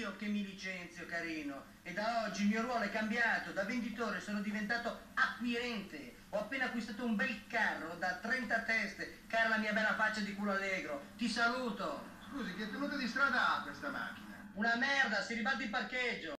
io che mi licenzio, carino. E da oggi il mio ruolo è cambiato. Da venditore sono diventato acquirente. Ho appena acquistato un bel carro da 30 teste. Cara la mia bella faccia di culo allegro. Ti saluto. Scusi, che tenuta di strada ha questa macchina? Una merda, si ribalta il parcheggio.